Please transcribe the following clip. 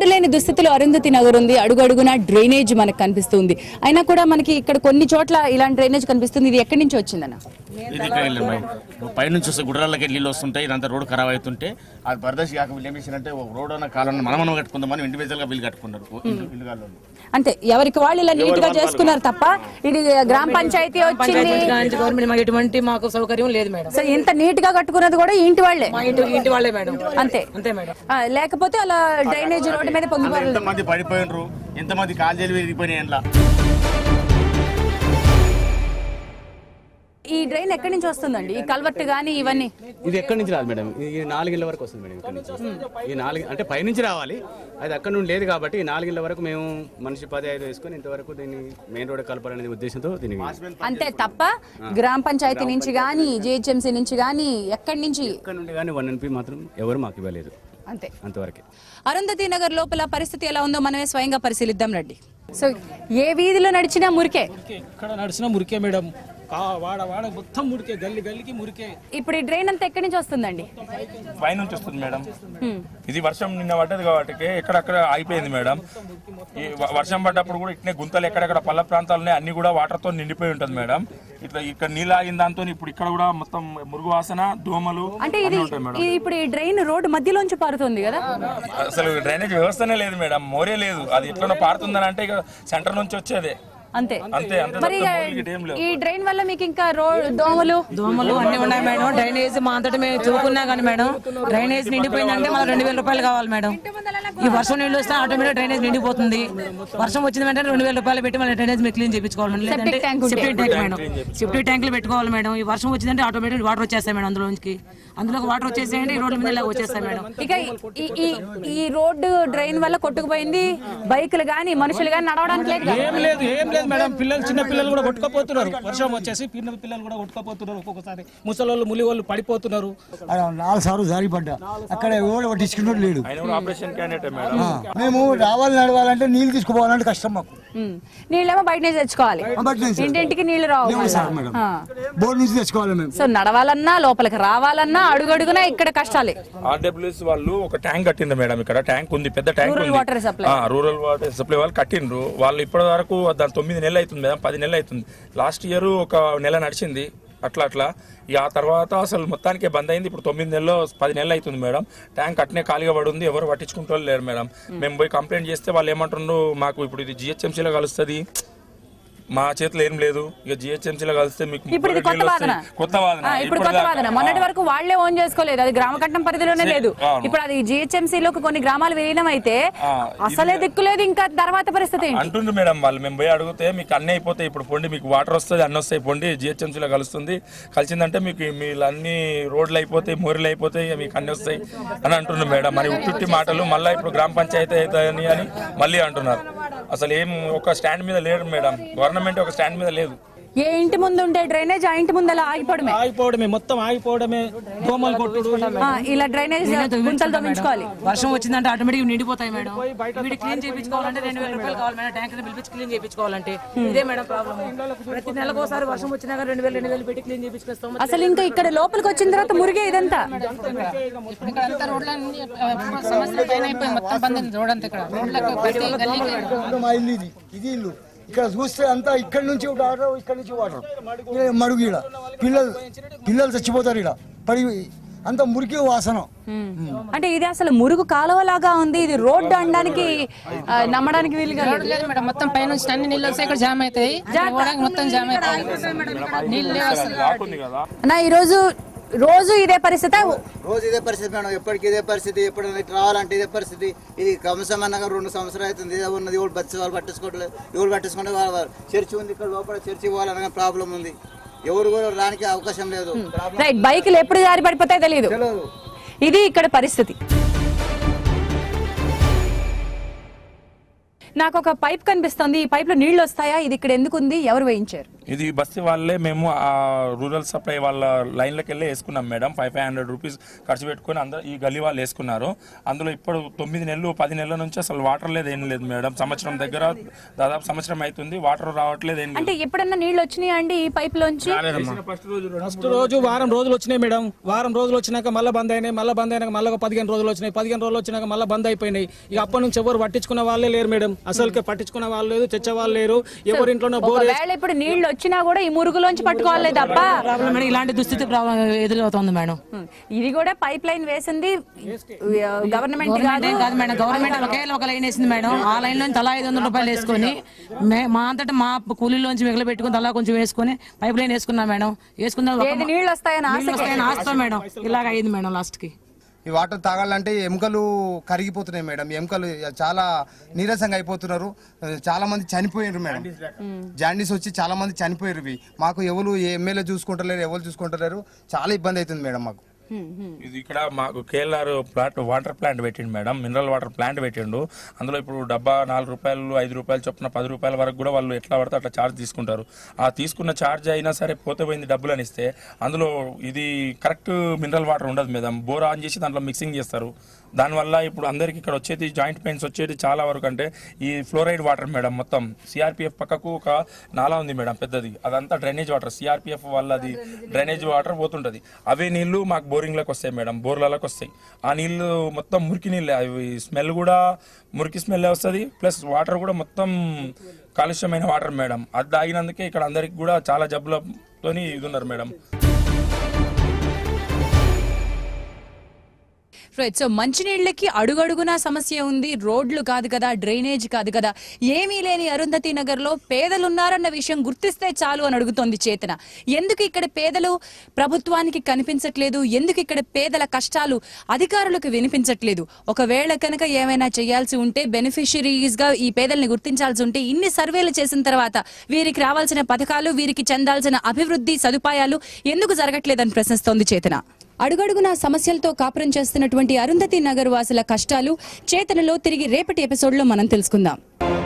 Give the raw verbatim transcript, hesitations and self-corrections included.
Road లేని దుస్థితిలో అరుంధతి నగర్ ఉంది. అడుగడుగునా డ్రైనేజ్ మనకు కనిపిస్తుంది. అయినా కూడా మనకి ఇక్కడ కొన్ని చోట్ల ఇలాంటి డ్రైనేజ్ కనిపిస్తుంది. ఇది ఎక్కడి నుంచి వచ్చిందన్న? పైనుంచి వస్తే గుడ్రాలకి నీళ్ళు వస్తుంటాయి. ఇదంతా రోడ్డు ఖరాబ్ అవుతుంటే అది బర్దర్శి కాక వీళ్ళు ఏం చేశారంటే రోడ్ అన్న కాలంలో మనం మనం కట్టుకుందామని ఇండివిజువల్ గా వీళ్ళు కట్టుకున్నారు. అంటే ఎవరికి వాళ్ళు ఇలా నీట్ గా చేసుకున్నారు తప్ప ఇది గ్రామ పంచాయతీ వచ్చింది గవర్నమెంట్ ఎటువంటి మాకు సౌకర్యం లేదు మేడం. సో ఇంత నీట్ గా కట్టుకున్నది కూడా ఇంటి వాళ్ళే ఇంటి వాళ్ళే మేడం. అంతే అంతే మేడం. లేకపోతే అలా డ్రైనేజ్ రోడ్డు మీద పొంగిపోయారు. ఎంతమంది పడిపోయినరు, ఎంతమంది కాల్జీలు విరిగిపోయినాయి. ఎండ్ల ఈ డ్రైన్ ఎక్కడి నుంచి వస్తుందండి? ఈ కల్వర్ట్ గానీ ఇవన్నీ ఇది ఎక్కడి నుంచి రాదు మేడం. ఈ నాలుగిళ్ళ వరకు వస్తుంది మేడం. ఇక్కడ నుంచి ఈ నాలుగు అంటే పైనుంచి రావాలి. అది అక్కడ నుండి లేదు కాబట్టి ఈ నాలుగిళ్ళ వరకు మేము మనిషి పది ఐదు వేసుకొని ఇంతవరకు దీన్ని మెయిన్ రోడ్ కలపాలనే ఉద్దేశంతో దీనికి అంతే తప్ప గ్రామ పంచాయతీ నుంచి గానీ జిహెచ్ఎంసీ నుంచి గానీ ఎక్కడి నుంచి ఎక్కడ నుండి కానీ వన్ ఎన్పీ మాత్రం ఎవరు మాకు ఇవ్వలేదు. అంతే అంతవరకే. అరుంధతి నగర్ లోపల పరిస్థితి ఎలా ఉందో మనమే స్వయంగా పరిశీలిద్దాం రండి. సో ఏ వీధిలో నడిచినా మురికే, ఇక్కడ నడిచినా మురికే మేడం. వాడ వాడ మొత్తం మురికే, గల్లి గల్లికి మురికే. ఇప్పుడు ఈ డ్రైన్ అంతా ఎక్కడి నుంచి వస్తుందండి? పై నుంచి వస్తుంది మేడం. ఇది వర్షం నిన్న పడ్డది కాబట్టి ఎక్కడక్కడ ఆగిపోయింది మేడం. ఈ వర్షం పడ్డప్పుడు కూడా ఇట్నే గుంతలు ఎక్కడెక్కడ పల్ల ప్రాంతాలనే అన్ని కూడా వాటర్ తో నిండిపోయి ఉంటుంది మేడం. ఇట్లా ఇక్కడ నీళ్ళు ఆగిన దాంతో ఇప్పుడు ఇక్కడ కూడా మొత్తం మురుగు వాసన, దోమలు అంటే ఇది ఇప్పుడు ఈ డ్రైన్ రోడ్డు మధ్యలోంచి పారుతుంది కదా. అసలు డ్రైనేజ్ వ్యవస్థనే లేదు మేడం, మోరే లేదు. అది ఎట్లా పారుతుందని అంటే ఇక సెంటర్ నుంచి వచ్చేదే. అంతే అంతే. మరి ఈ డ్రైన్ వల్ల మీకు ఇంకా దోమలు దోమలు అన్ని ఉన్నాయి మేడం. డ్రైనేజ్ మా అంతటా మేము చూకున్నా కానీ మేడం డ్రైనేజ్ నిండిపోయిందంటే మళ్ళీ రెండు వేల రూపాయలు కావాలి మేడం. ఈ వర్షం నీళ్ళు వస్తే ఆటోమేటిక్ డ్రైనేజ్ నిండిపోతుంది. వర్షం వచ్చిన వెంటనే రెండు వేల రూపాయలు పెట్టి మళ్ళీ డ్రైనేజ్ మీరు క్లీన్ చేయించుకోవాలి. లేదంటే సెప్టిక్ ట్యాంక్ మేడం, సెప్టిక్ ట్యాంకులు పెట్టుకోవాలి మేడం. ఈ వర్షం వచ్చిందంటే ఆటోమేటిక్ వాటర్ వచ్చేస్తాయి మేడం. అందులోకి అందులోకి వాటర్ వచ్చేసాయంటే ఈ రోడ్ల మీద ఇలా వచ్చేస్తాయి మేడం. ఇక ఈ రోడ్డు డ్రైన్ వల్ల కొట్టుకుపోయింది. బైకులు గానీ మనుషులు గానీ నడవడానికి లేదు. ఏం లేదు ఏం లేదు మేడం. పిల్లలు చిన్న పిల్లలు కూడా కొట్టుకపోతున్నారు. వర్షం వచ్చేసి పిన్న పిల్లలు కూడా కొట్టుకపోతున్నారు. ఒక్కొక్కసారి ముసలోళ్ళు ములి వాళ్ళు పడిపోతున్నారు. నాలుగు సార్లు జారి పడ్డా అక్కడ ఎవరు పట్టించుకున్నట్టు లేడు. మేము రావాలి నడవాలంటే నీళ్ళు తీసుకుపోవాలంటే కష్టం మాకు. నీళ్ళేమో బయట నుంచి తెచ్చుకోవాలి. ఇంటింటికి నీళ్లు రావు, బోర్ నుంచి తెచ్చుకోవాలి మేము. సో నడవాలన్నా లోపలికి రావాలన్నా అడుగడుగునా ఇక్కడ కష్టాలే. ఆర్డబ్ల్యూఎస్ వాళ్ళు ఒక ట్యాంక్ కట్టిండ్రు మేడం. ఇక్కడ ట్యాంక్ ఉంది, పెద్ద ట్యాంక్ ఉంది. Water supply rural water supply వాళ్ళు కట్టిండ్రు. వాళ్ళు ఇప్పటి వరకు దాని తొమ్మిది నెలలు అవుతుంది మేడం, పది నెలలు అవుతుంది. లాస్ట్ ఇయర్ ఒక నెల నడిచింది అట్లా అట్లా. ఇక ఆ తర్వాత అసలు మొత్తానికే బంద్ అయింది. ఇప్పుడు తొమ్మిది నెలలు పది నెలలు అవుతుంది మేడం. ట్యాంక్ అట్నే ఖాళీగా పడి ఉంది. ఎవరు పట్టించుకుంటూ లేరు మేడం. మేము పోయి కంప్లైంట్ చేస్తే వాళ్ళు ఏమంటున్నారు, మాకు ఇప్పుడు ఇది జిహెచ్ఎంసీలో కలుస్తుంది, మా చేతిలో ఏం లేదు. ఇక జిహెచ్ఎంసీలో కలిస్తే మీకు కొత్త వాదన. ఇప్పుడు కొత్త వాదన. మొన్నటి వరకు వాళ్లే ఓన్ చేసుకోలేదు, అది గ్రామకట్టం పరిధిలోనే లేదు. ఇప్పుడు అది జిహెచ్ఎంసీలోకి కొన్ని గ్రామాలు విలీనం అయితే అసలే దిక్కులేదు. ఇంకా తర్వాత పరిస్థితి అంటుండ్రు మేడం వాళ్ళు. మేము పోయి అడిగితే మీకు అన్ని అయిపోతాయి, ఇప్పుడు పొండి మీకు వాటర్ వస్తుంది, అన్ని వస్తాయి, పొండి జిహెచ్ఎంసీలో కలుస్తుంది, కలిసిందంటే మీకు మీరు అన్ని రోడ్లు అయిపోతాయి, మోరీలు అయిపోతాయి, మీకు అన్ని వస్తాయి అని అంటున్నారు మేడం. మరి ఉట్టుట్టి మాటలు. మళ్ళీ ఇప్పుడు గ్రామ పంచాయతీ అవుతాయని అని మళ్ళీ అంటున్నారు. అసలు ఏం ఒక స్టాండ్ మీద లేరు మేడం. గవర్నమెంట్ ఒక స్టాండ్ మీద లేదు. ఏ ఇంటి ముందు ఉండే డ్రైనేజ్ ఆ ఇంటి ముందు అలా ఆగిపోవడమే ఆగిపోవడమే మొత్తం ఆగిపోవడమే. దోమలు కొట్టుడు, ఇలా డ్రైనేజ్ గుంతలు తవ్వించుకోవాలి. వర్షం వచ్చిందంటే ఆటోమేటిక్ నిండిపోతాయి మేడం. వీటి క్లీన్ చేయించుకోవాలంటే రెండు వేల రూపాయలు కావాలి మేడం. ట్యాంక్ పిలిపించి క్లీన్ చేయించుకోవాలంటే ఇదే మేడం ప్రాబ్లం. ప్రతి నెలకు ఒకసారి వర్షం వచ్చినా కానీ రెండు వేలు రెండు వేలు పెట్టి క్లీన్ చేయించుకొస్తాం. అసలు ఇంకా ఇక్కడ లోపలికి వచ్చిన తర్వాత మురిగే ఇదంతా. ఇది ఇల్లు ఇక్కడ చూస్తే అంతా ఇక్కడ నుంచి వాటర్, ఇక్కడ నుంచి వాటర్ మడుగు. ఇక్కడ పిల్లలు పిల్లలు చచ్చిపోతారు. ఇక్కడ పడి అంత మురికి వాసన. అంటే ఇది అసలు మురుగు కాలువలాగా ఉంది. ఇది రోడ్డు అనడానికి నమ్మడానికి వీలుగా లేదు మేడం. మొత్తం పైన అన్ని నీళ్ళు వస్తాయి, ఇక్కడ జామ్ అవుతాయి, మొత్తం జామ్ అవుతాయి. నా ఈరోజు రోజు ఇదే పరిస్థితి. రోజు ఇదే పరిస్థితి మేడం. ఎప్పటికి ఇదే పరిస్థితి. ఎప్పుడు రావాలంటే ఇదే పరిస్థితి. ఇది కమసమన్నగా రెండు సంవత్సరాలు అవుతుంది. ఇదే ఉన్నది. ఎవరు బస్సు వాళ్ళు పట్టించుకోవట్లేదు. ఎవరు పట్టించుకుంటే చర్చి ఉంది, ఇక్కడ లోపల చర్చి పోవాలనగా ప్రాబ్లం ఉంది. ఎవరు కూడా రానికి అవకాశం లేదు. బైకులు ఎప్పుడు జారి పడిపోతాయో తెలియదు. ఇది ఇక్కడ పరిస్థితి. నాకు ఒక పైప్ కనిపిస్తుంది. ఈ పైప్ లో నీళ్లు వస్తాయా? ఇది ఇక్కడ ఎందుకు ఉంది? ఎవరు వేయించారు? ఇది బస్తీ వాళ్ళే మేము ఆ రూరల్ సప్లై వాళ్ళ లైన్లోకి వెళ్ళి వేసుకున్నాం madam. Five five hundred rupees ఖర్చు పెట్టుకుని అందరూ ఈ గల్లీ వాళ్ళు వేసుకున్నారు. అందులో ఇప్పుడు తొమ్మిది నెలలు పది నెలల నుంచి అసలు వాటర్ లేదు, ఏం లేదు మేడం. సంవత్సరం దగ్గర దాదాపు సంవత్సరం అవుతుంది, వాటర్ రావట్లేదు, ఏం అంటే ఎప్పుడన్నా నీళ్ళు వచ్చినాయా అండి ఈ పైప్ లోంచి? ఫస్ట్ రోజు ఫస్ట్ రోజు వారం రోజులు వచ్చినాయి మేడం. వారం రోజులు వచ్చినాక మళ్ళీ బంద్ అయినాయి, మళ్ళీ బంద్ అయినాక మళ్ళీ పదిహేను రోజులు వచ్చినాయి, పదిహేను రోజులు వచ్చినాక మళ్ళీ బంద్ అయిపోయినాయి. ఇక అప్పటి నుంచి ఎవరు పట్టించుకున్న వాళ్ళే లేరు మేడం. అసలుకే పట్టించుకున్న వాళ్ళు లేదు, తెచ్చే వాళ్ళు లేరు. ఎవరి ఇంట్లో బోర్ ఇప్పుడు నీళ్లు వచ్చినా కూడా ఈ మురుగులోంచి పట్టుకోవాలి తప్ప ఇలాంటి దుస్థితి ఎదురవుతుంది మేడం. ఇది కూడా పైప్ లైన్ వేసింది గవర్నమెంట్ కాదు మేడం. గవర్నమెంట్ ఒకే ఒక లైన్ వేసింది మేడం. ఆ లైన్ లో తలా ఐదు వందల రూపాయలు వేసుకొని మా అంతటా మా కూలీలోంచి మిగిలి పెట్టుకుని తలా కొంచెం వేసుకొని పైప్ లైన్ వేసుకున్నాం మేడం. వేసుకున్నా నీళ్ళు వస్తాయని ఆస్తాం మేడం. ఇలాగ అయింది మేడం లాస్ట్ కి. ఈ వాటర్ తాగాలంటే ఎముకలు కరిగిపోతున్నాయి మేడం. ఎముకలు చాలా నీరసంగా అయిపోతున్నారు. చాలా మంది చనిపోయారు మేడం. జాండీస్ వచ్చి చాలా మంది చనిపోయారు. మాకు ఎవరు ఎమ్మెల్యే చూసుకుంటలేరు, ఎవరు చూసుకుంటలేరు. చాలా ఇబ్బంది అవుతుంది మేడం మాకు. ఇది ఇక్కడ మాకు కేఎల్ఆర్ ప్లాంట్ వాటర్ ప్లాంట్ పెట్టిండు మేడం, మినరల్ వాటర్ ప్లాంట్ పెట్టిండు. అందులో ఇప్పుడు డబ్బా నాలుగు రూపాయలు ఐదు రూపాయలు చొప్పున పది రూపాయల వరకు కూడా వాళ్ళు ఎట్లా పడితే అట్లా ఛార్జ్ తీసుకుంటారు. ఆ తీసుకున్న ఛార్జ్ అయినా సరే పోతే పోయింది డబ్బులు అని ఇస్తే అందులో ఇది కరెక్ట్ మినరల్ వాటర్ ఉండదు మేడం. బోర్ ఆన్ చేసి దాంట్లో మిక్సింగ్ చేస్తారు. దానివల్ల ఇప్పుడు అందరికి ఇక్కడ వచ్చేది జాయింట్ పెయిన్స్ వచ్చేది చాలా వరకు అంటే ఈ ఫ్లోరైడ్ వాటర్ మేడం. మొత్తం సిఆర్పిఎఫ్ పక్కకు ఒక నాలా ఉంది మేడం పెద్దది, అదంతా డ్రైనేజ్ వాటర్. సిఆర్పిఎఫ్ వల్ల అది డ్రైనేజ్ వాటర్ పోతుంటది. అవే నీళ్లు మాకు బోరింగ్లకు వస్తాయి మేడం, బోర్లకు వస్తాయి. ఆ నీళ్లు మొత్తం మురికి నీళ్ళే, అవి స్మెల్ కూడా మురికి స్మెల్ వస్తుంది. ప్లస్ వాటర్ కూడా మొత్తం కాలుష్యమైన వాటర్ మేడం. అది తాగినందుకే ఇక్కడ అందరికి కూడా చాలా జబ్బులతోని ఇది ఉన్నారు మేడం. రైట్. సో మంచినీళ్ళకి అడుగడుగున సమస్య ఉంది. రోడ్లు కాదు కదా, డ్రైనేజ్ కాదు కదా, ఏమీ లేని అరుంధతి నగర్ లో పేదలు ఉన్నారన్న విషయం గుర్తిస్తే చాలు అని అడుగుతోంది చేతన. ఎందుకు ఇక్కడ పేదలు ప్రభుత్వానికి కనిపించట్లేదు? ఎందుకు ఇక్కడ పేదల కష్టాలు అధికారులకు వినిపించట్లేదు? ఒకవేళ కనుక ఏమైనా చేయాల్సి ఉంటే, బెనిఫిషరీస్ గా ఈ పేదల్ని గుర్తించాల్సి ఉంటే, ఇన్ని సర్వేలు చేసిన తర్వాత వీరికి రావాల్సిన పథకాలు, వీరికి చెందాల్సిన అభివృద్ధి సదుపాయాలు ఎందుకు జరగట్లేదని ప్రశ్నిస్తోంది చేతన. అడుగడుగున సమస్యలతో కాపురం చేస్తున్నటువంటి అరుంధతి నగర్ వాసుల కష్టాలు చేతనలో తిరిగి రేపటి ఎపిసోడ్ లో మనం తెలుసుకుందాం.